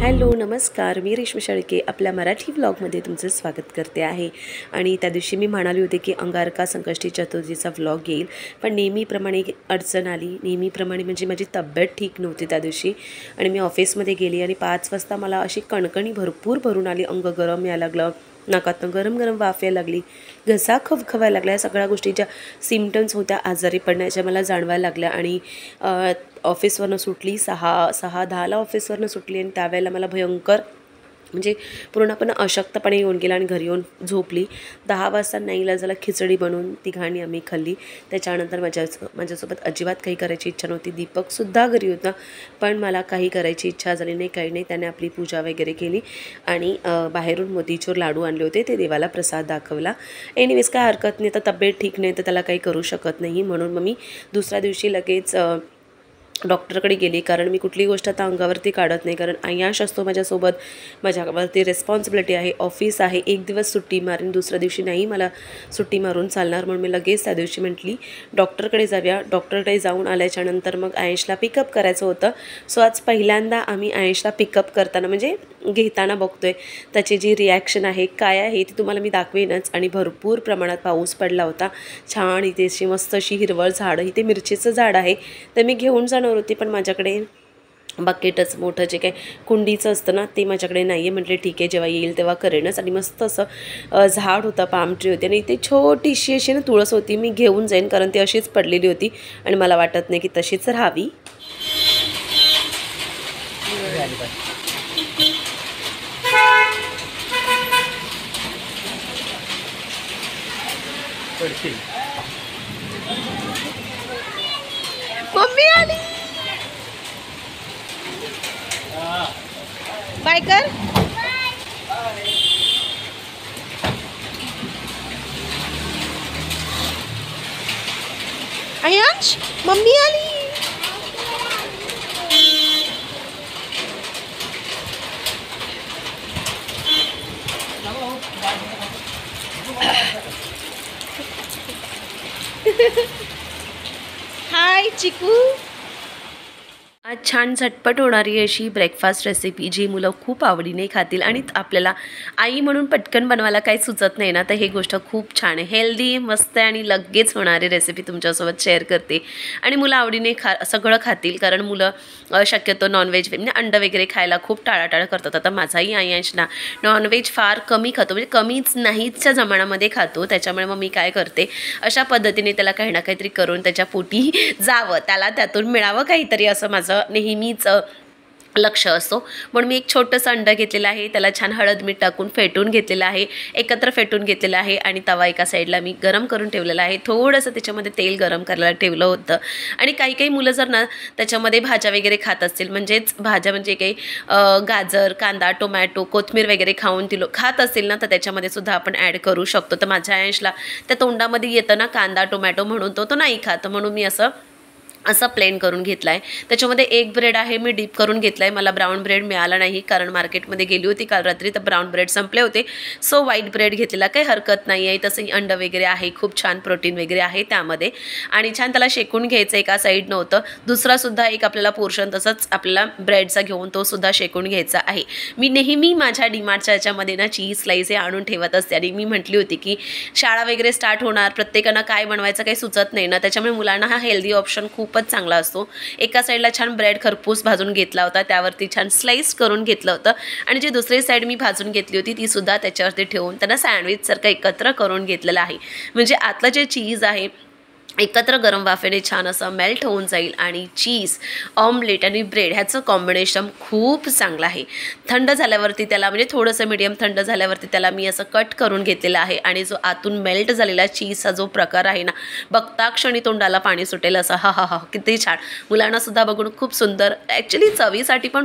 Hello नमस्कार, मी रेश्मा शेळके आपल्या मराठी व्लॉगमध्ये तुमचं स्वागत करते आहे। आणि त्या दिवशी मी म्हणाली होते की अंगारका संकष्टी चतुर्थीचा व्लॉग येईल, पण नेहमीप्रमाणे अडचण आली। नेहमीप्रमाणे म्हणजे माझी तब्येत ठीक नव्हती त्या दिवशी आणि मी ऑफिसमध्ये गेली आणि 5 वाजता मला अशी कणकणी भरपूर भरून आली, अंग गरम यायला लागलं, नाकातून गरम गरम वाफ यायला लागली, घसा खवखवायला लागला। या सगळ्या गोष्टीच्या सिम्पटम्स होत्या, आजारी पडण्याच्या मला जाणवायला लागल्या। आणि ऑफिसवरनं सुटली 6:10ला ऑफिसवरनं सुटली आणि त्यावेळेला मला भयंकर म्हणजे पूर्णपणे अशक्तपणे येऊन गेला आणि घरी येऊन झोपली। 10 वाजता नाईलाजाला खिचडी बनवून तिघांनी आम्ही खाल्ली। त्याच्यानंतर माझ्यासोबत अजिबात काही करायची इच्छा नव्हती। दीपकसुद्धा घरी होता, पण मला काही करायची इच्छा झाली नाही, काही नाही। त्याने आपली पूजा वगैरे केली आणि बाहेरून मोतीचूर लाडू आणले होते, ते देवाला प्रसाद दाखवला। एनिवेज काय हरकत नाही, तर तब्येत ठीक नाही तर त्याला काही करू शकत नाही, म्हणून मग मी दुसऱ्या दिवशी लगेच डॉक्टरकडे गेली। कारण मी कुठली गोष्ट आता अंगावरती काढत नाही, कारण आयाश असतो माझ्यासोबत, माझ्यावरती रिस्पॉन्सिबिलिटी आहे, ऑफिस आहे। एक दिवस सुट्टी मारेन, दुसऱ्या दिवशी नाही मला सुट्टी मारून चालणार, म्हणून मी लगेच त्या दिवशी म्हटली डॉक्टरकडे जाऊया। डॉक्टरकडे जाऊन आल्याच्यानंतर मग आयशला पिकअप करायचं होतं। सो आज पहिल्यांदा आम्ही आयशला पिकअप करताना म्हणजे घेताना बघतोय, त्याची जी रिॲक्शन आहे काय आहे ती तुम्हाला मी दाखवेनच। आणि भरपूर प्रमाणात पाऊस पडला होता, छान इथे अशी मस्त अशी हिरवळ झाडं, इथे मिरचीचं झाड आहे, तर मी घेऊन जाणार होती, पण माझ्याकडे बकेटच मोठं जे काय कुंडीचं असतं ना ते माझ्याकडे नाही आहे। म्हटले ठीक आहे, जेव्हा येईल तेव्हा करेनच। आणि मस्त असं झाड होतं, पाम ट्री होती आणि इथे छोटीशी अशी ना तुळस होती, मी घेऊन जाईन कारण ती अशीच पडलेली होती आणि मला वाटत नाही की तशीच राहावी। मम्मी आली, बाय कर। आयांश मम्मी आली। हाय चिकू। आज छान झटपट होणारी अशी ब्रेकफास्ट रेसिपी जी मुलं खूप आवडीने खातील आणि आपल्याला आई म्हणून पटकन बनवायला काही सुचत नाही ना, तर ही गोष्ट खूप छान आहे, हेल्दी मस्त आहे आणि लगेच होणारी रेसिपी तुमच्यासोबत शेअर करते। आणि मुलं आवडीने सगळं खातील, कारण मुलं शक्यतो नॉनव्हेज म्हणजे अंड वगैरे खायला खूप टाळाटाळ करतात। आता माझाही आयांश ना नॉनव्हेज फार कमी खातो, म्हणजे कमीच नाहीच्या जमान्यामध्ये खातो। त्याच्यामुळे मग मी काय करते, अशा पद्धतीने त्याला काही ना काहीतरी करून त्याच्या पोटी जावं, त्याला त्यातून मिळावं काहीतरी, असं माझं नेहमीच लक्ष असतो। म्हणून मी एक छोटंसं अंडं घेतलेलं आहे, त्याला छान हळद मीठ टाकून फेटून घेतलेलं आहे, एकत्र फेटून घेतलेलं आहे। आणि तवा एका साईडला मी गरम करून ठेवलेला आहे, थोडंसं त्याच्यामध्ये तेल गरम करायला ठेवलं होतं। आणि काही काही मुलं जर ना त्याच्यामध्ये भाज्या वगैरे खात असतील, म्हणजेच भाज्या म्हणजे काही गाजर, कांदा, टोमॅटो, कोथिंबीर वगैरे खात असतील ना, तर त्याच्यामध्ये सुद्धा आपण ॲड करू शकतो। तर माझ्या आयशला त्या तोंडामध्ये येतं ना कांदा टोमॅटो, म्हणून तो नाही खात, म्हणून मी असं प्लेन करून घेतला आहे। त्याच्यामध्ये एक ब्रेड आहे, मी डीप करून घेतला आहे। मला ब्राऊन ब्रेड मिळाला नाही, कारण मार्केटमध्ये गेली होती काल रात्री, तर ब्राऊन ब्रेड संपले होते, सो व्हाईट ब्रेड घेतलेला, काही हरकत नाही आहे। तसंही अंड वगैरे आहे, खूप छान प्रोटीन वगैरे आहे त्यामध्ये। आणि छान त्याला शेकून घ्यायचं, एका साईड नव्हतं, दुसरासुद्धा एक आपल्याला पोर्शन तसंच आपल्याला ब्रेडचा घेऊन तो सुद्धा शेकून घ्यायचा आहे। मी नेहमी माझ्या डीमार्टच्या याच्यामध्ये ना चीज स्लाईस हे आणून ठेवत असते। आणि मी म्हटली होती की शाळा वगैरे स्टार्ट होणार, प्रत्येकानं काय बनवायचं काही सुचत नाही ना, त्याच्यामुळे मुलांना हा हेल्दी ऑप्शन खूपच चांगला असतो। एका साईडला छान ब्रेड खरपूस भाजून घेतला होता, त्यावरती छान स्लाइस करून घेतलं होतं आणि जी दुसरी साईड मी भाजून घेतली होती ती सुद्धा त्याच्यावरती ठेवून त्यांना सँडविच सारखं एकत्र करून घेतलेलं आहे। म्हणजे आतलं जे चीज आहे एकत्र गरम वाफेने छान असं मेल्ट होऊन जाईल आणि चीज, ऑमलेट आणि ब्रेड ह्याचं कॉम्बिनेशन खूप चांगलं आहे। थंड झाल्यावरती त्याला म्हणजे थोडंसं मीडियम थंड झाल्यावरती त्याला मी असं कट करून घेतलेलं आहे आणि जो आतून मेल्ट झालेला चीजचा जो प्रकार आहे ना, बघता क्षणी तोंडाला पाणी सुटेल असं, हा हा हा किती छान। मुलांना सुद्धा बघून खूप सुंदर, ॲक्च्युली चवीसाठी पण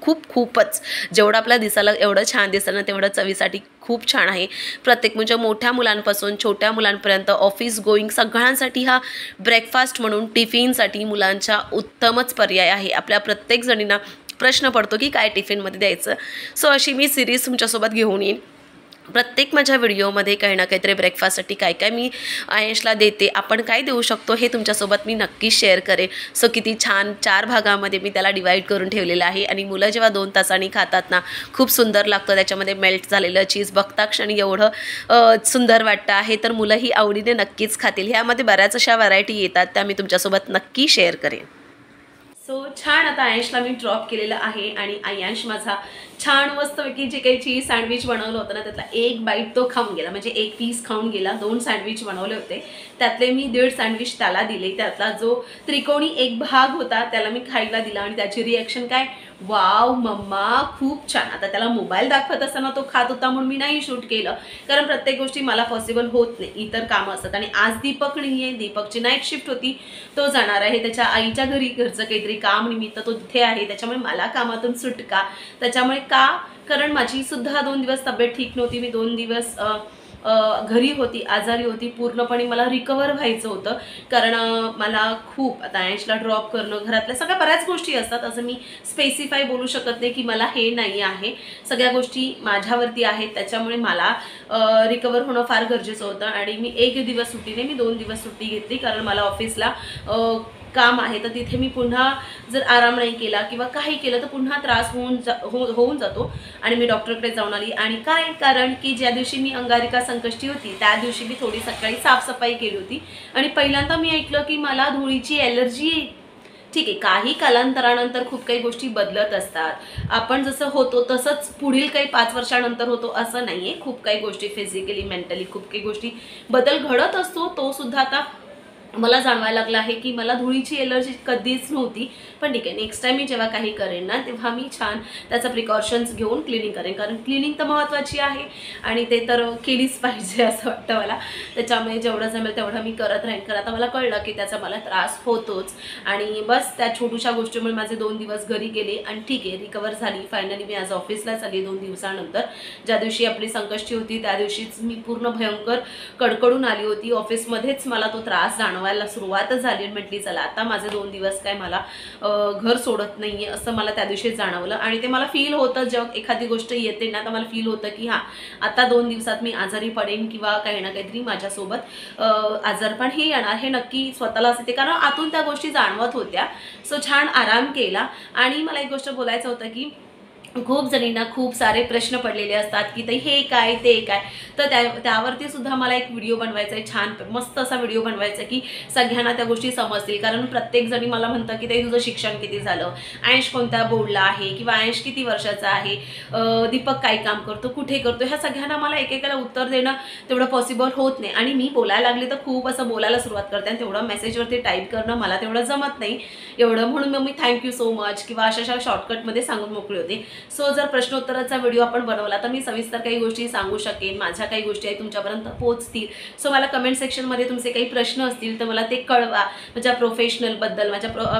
खूपच जेवढं आपल्या दिसायला एवढं छान दिसतं ना, तेवढं चवीसाठी खूप छान आहे। प्रत्येक म्हणजे मोठ्या मुलांपासून छोट्या मुलांपर्यंत ऑफिस गोईंग सगळ्यांसाठी हा ब्रेकफास्ट म्हणून टिफिनसाठी मुलांचा उत्तमच पर्याय आहे। आपल्या प्रत्येक जणींना प्रश्न पडतो की काय टिफिनमध्ये द्यायचं, सो अशी मी सिरीज तुमच्यासोबत घेऊन येईन। प्रत्येक माझ्या व्हिडिओमध्ये काही ना काहीतरी ब्रेकफास्टसाठी काय काय मी आयशला देते, आपण काय देऊ शकतो हे तुमच्यासोबत मी नक्कीच शेअर करेन. सो किती छान 4 भागामध्ये मी त्याला डिवाईड करून ठेवलेलं आहे आणि मुलं जेव्हा 2 तासांनी खातात ना खूप सुंदर लागतं. त्याच्यामध्ये मेल्ट झालेलं चीज बघता क्षणी एवढं सुंदर वाटतं आहे, तर मुलंही आवडीने नक्कीच खातील. ह्यामध्ये बऱ्याच अशा व्हरायटी येतात, त्या मी तुमच्यासोबत नक्की शेअर करेन. सो छान आता आयशला मी ड्रॉप केलेलं आहे आणि आयश माझा छान मस्तपैकी जे काही चीज सँडविच बनवलं होतं ना त्यातला एक बाईट तो खाऊन गेला, म्हणजे एक पीस खाऊन गेला. 2 सँडविच बनवले होते, त्यातले मी 1.5 सँडविच त्याला दिले. त्यातला जो त्रिकोणी एक भाग होता त्याला मी खायला दिला आणि त्याची रिॲक्शन काय, वाव मम्मा खूप छान. आता त्याला मोबाईल दाखवत असताना तो खात होता म्हणून मी नाही शूट केलं, कारण प्रत्येक गोष्टी मला पॉसिबल होत नाही, इतर कामं असतात. आणि आज दीपक नाही आहे, दीपकची नाईट शिफ्ट होती, तो जाणार आहे त्याच्या आईच्या घरी, घरचं काहीतरी काम निमित्त तो तिथे आहे. त्याच्यामुळे मला कामातून सुटका. त्याच्यामुळे का, कारण माझी सुद्धा 2 दिवस तब्येत ठीक नव्हती. मी 2 दिवस घरी होती, आजारी होती, पूर्णपणे मला रिकवर व्हायचं होतं. कारण मला खूप आता आयशला ड्रॉप करणं, घरातल्या सगळ्या बऱ्याच गोष्टी असतात, असं मी स्पेसिफाय बोलू शकत नाही की मला हे नाही आहे. सगळ्या गोष्टी माझ्यावरती आहेत, त्याच्यामुळे मला रिकवर होणं फार गरजेचं होतं. आणि मी 1 दिवस सुट्टी नाही, मी 2 दिवस सुट्टी घेतली, कारण मला ऑफिसला काम आहे, तर तिथे मी पुन्हा जर आराम नाही केला किंवा काही केलं तर पुन्हा त्रास होऊन जातो. आणि मी डॉक्टरकडे जाऊन आली. आणि काय, कारण की ज्या दिवशी मी अंगारिका संकष्टी होती त्या दिवशी मी थोडी सकाळी साफसफाई केली होती आणि पहिल्यांदा मी ऐकलं की मला धुळीची ॲलर्जी. ठीक आहे, काही कालांतरानंतर खूप काही गोष्टी बदलत असतात. आपण जसं होतो तसंच पुढील काही 5 वर्षानंतर होतो असं नाही आहे. खूप काही गोष्टी फिजिकली, मेंटली खूप काही गोष्टी बदल घडत असतो. तो सुद्धा आता मला जाणवायला लागलं आहे की मला धुळीची एलर्जी कधीच नव्हती. पण ठीक आहे, नेक्स्ट टाईम मी जेव्हा काही करेन ना तेव्हा मी छान त्याचा प्रिकॉशन्स घेऊन क्लिनिंग करेन, कारण क्लिनिंग तर महत्त्वाची आहे आणि ते तर केलीच पाहिजे असं वाटतं मला. त्याच्यामुळे जेवढं जमेल तेवढं मी करत राहीन, कारण आता मला कळलं की त्याचा मला त्रास होतोच. आणि बस त्या छोट्याशा गोष्टीमुळे माझे 2 दिवस घरी गेले आणि ठीक आहे, रिकवर झाली. फायनली मी आज ऑफिसलाच आली 2 दिवसानंतर. ज्या दिवशी आपली संकष्टी होती त्या दिवशीच मी पूर्ण भयंकर कडकडून आली होती. ऑफिसमध्येच मला तो त्रास जाणवायला सुरुवातच झाली आणि म्हटली चला आता माझे 2 दिवस काय मला घर सोडत नाहीये असं मला त्या दिवशी जाणवलं. आणि ते मला फील होतं, जेव्हा एखादी गोष्ट येते ना तर मला फील होतं की हां आता 2 दिवसात मी आजारी पडेन किंवा काही ना काहीतरी माझ्यासोबत आजारपण हे येणार, हे नक्की स्वतःला असते, कारण आतून त्या गोष्टी जाणवत होत्या. सो छान आराम केला. आणि मला एक गोष्ट बोलायचं होतं की खूप जणींना खूप सारे प्रश्न पडलेले असतात की ताई हे काय ते काय, तर त्यावरती सुद्धा मला एक व्हिडिओ बनवायचा आहे, छान मस्त असा व्हिडिओ बनवायचा की सगळ्यांना त्या गोष्टी समजतील. कारण प्रत्येक जणी मला म्हणतं की ताई तुझं शिक्षण किती झालं, आयश कोणत्या बोर्डला आहे किंवा आयश किती वर्षाचा आहे, दीपक काय काम करतो, कुठे करतो, ह्या सगळ्यांना मला एकेकाला उत्तर देणं तेवढं पॉसिबल होत नाही. आणि मी बोलायला लागले तर खूप असं बोलायला सुरुवात करते आणि तेवढं मेसेजवरती टाईप करणं मला तेवढं जमत नाही एवढं, म्हणून मग मी थँक्यू सो मच किंवा अशा शॉर्टकटमध्ये सांगून मोकळे होते. सो जर प्रश्नोत्तराचा व्हिडिओ आपण बनवला तर मी सविस्तर काही गोष्टी सांगू शकेन, माझ्या काही गोष्टी आहेत तुमच्यापर्यंत पोहोचतील. सो मला कमेंट सेक्शनमध्ये तुमचे काही प्रश्न असतील तर मला ते कळवा. माझ्या प्रोफेशनलबद्दल,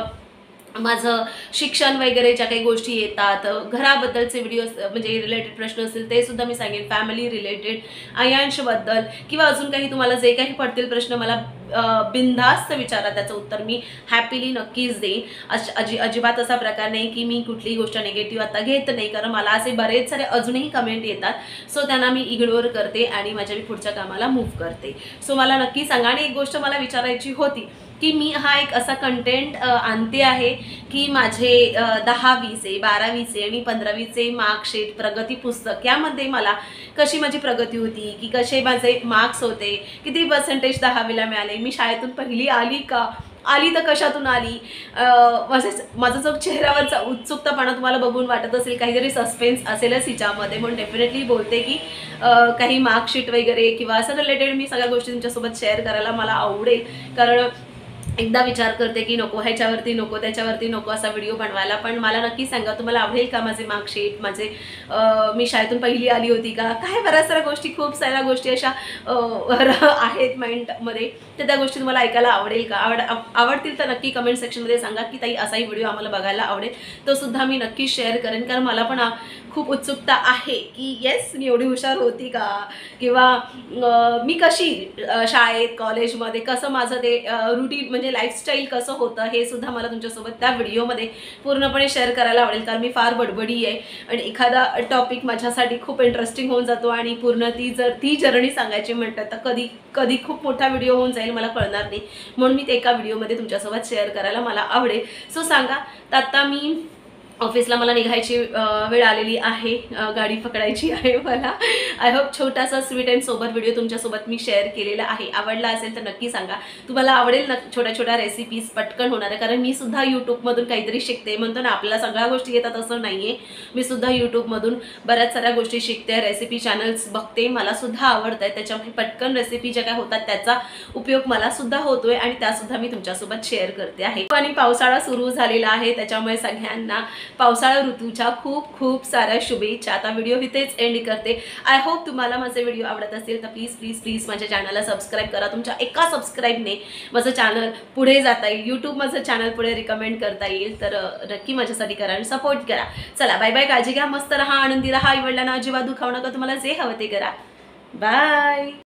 माझं शिक्षण वगैरे ज्या काही गोष्टी येतात, घराबद्दलचे व्हिडिओ म्हणजे रिलेटेड प्रश्न असतील ते सुद्धा मी सांगेन, फॅमिली रिलेटेड, आयांशबद्दल किंवा अजून काही तुम्हाला जे काही पडतील प्रश्न मला बिनधास्त विचारा, त्याचं उत्तर मी हॅपीली नक्कीच देईन. अजिबात असा प्रकार नाही की मी कुठलीही गोष्ट निगेटिव्ह आता घेत नाही, कारण मला असे बरेच सारे अजूनही कमेंट येतात. सो त्यांना मी इग्नोर करते आणि माझ्या मी पुढच्या कामाला मूव्ह करते. सो मला नक्की सांगा. आणि एक गोष्ट मला विचारायची होती की मी हा एक असा कंटेंट आणते आहे की माझे 10-20 12-20 आणि 15-20 मार्कशीट, प्रगती पुस्तक यामध्ये मला कशी माझी प्रगती होती, की कसे माझे मार्क्स होते, किती पर्सेंटेज 10वीला मिळाले, मी शाळेतून पहिली आली का, आली तर कशातून आली, माझा जो चेहऱ्यावरचा उत्सुकतापणा तुम्हाला बघून वाटत असेल काहीतरी सस्पेन्स असेलच हिच्यामध्ये, म्हणून डेफिनेटली बोलते की काही मार्कशीट वगैरे किंवा असं रिलेटेड मी सगळ्या गोष्टी तुमच्यासोबत शेअर करायला मला आवडेल. कारण एकदा विचार करते की नको ह्याच्यावरती नको त्याच्यावरती नको असा व्हिडिओ बनवायला. पण मला नक्की सांगा तुम्हाला आवडेल का माझे मार्कशीट, माझे मी शाळेतून पहिली आली होती का, काय बऱ्याच साऱ्या गोष्टी, खूप साऱ्या गोष्टी अशा आहेत माइंडमध्ये, तर त्या गोष्टी तुम्हाला ऐकायला आवडेल का, आवडतील तर नक्की कमेंट सेक्शनमध्ये सांगा की ताई असाही व्हिडिओ आम्हाला बघायला आवडेल, तो सुद्धा मी नक्की शेअर करेन. कारण मला पण खूप उत्सुकता आहे की येस मी एवढी हुशार होती का, किंवा मी कशी शाळेत कॉलेजमध्ये कसं माझं ते रुटीन म्हणजे लाईफस्टाईल कसं होतं हे सुद्धा मला तुमच्यासोबत त्या व्हिडिओमध्ये पूर्णपणे शेअर करायला आवडेल. कारण मी फार बडबडी आहे आणि एखादा टॉपिक माझ्यासाठी खूप इंटरेस्टिंग होऊन जातो आणि पूर्ण ती जर्नी सांगायची म्हणतात तर कधी कधी खूप मोठा व्हिडिओ होऊन जाईल, मला कळणार नाही. म्हणून मी ते एका व्हिडिओमध्ये तुमच्यासोबत शेअर करायला मला आवडेल. सो सांगा, तर आता मी ऑफिसला मला निघायची वेळ आलेली आहे, गाडी पकडायची आहे मला. आय होप छोटासा स्वीट अँड सोबर व्हिडिओ तुमच्यासोबत मी शेअर केलेला आहे. आवडला असेल तर नक्की सांगा. तुम्हाला आवडेल ना छोट्या छोट्या रेसिपीज पटकन होणार आहे, कारण मी सुद्धा यूट्यूबमधून काहीतरी शिकते. म्हणतो ना आपल्याला सगळ्या गोष्टी येतात असं नाही आहे. मी सुद्धा यूट्यूबमधून बऱ्याच साऱ्या गोष्टी शिकते, रेसिपी चॅनल्स बघते, मला सुद्धा आवडत आहे. त्याच्यामुळे पटकन रेसिपी ज्या काय होतात त्याचा उपयोग मला सुद्धा होतोय आणि त्यासुद्धा मी तुमच्यासोबत शेअर करते आहे. आणि पावसाळा सुरू झालेला आहे, त्याच्यामुळे सगळ्यांना पावसाळा ऋतूच्या खूप खूप साऱ्या शुभेच्छा. आता व्हिडिओ इथेच एंड करते. आय होप तुम्हाला माझे व्हिडिओ आवडत असेल तर प्लीज प्लीज प्लीज माझ्या चॅनलला सबस्क्राईब करा. तुमच्या एका सबस्क्राईबने माझं चॅनल पुढे जाता येईल, यूट्यूब माझं चॅनल पुढे रिकमेंड करता येईल. तर नक्की माझ्यासाठी करा आणि सपोर्ट करा. चला बाय बाय, काळजी घ्या, मस्त राहा, आनंदी राहा, आई वडिलांना अजिबात दुखावू नका, तुम्हाला जे हवं ते करा. बाय.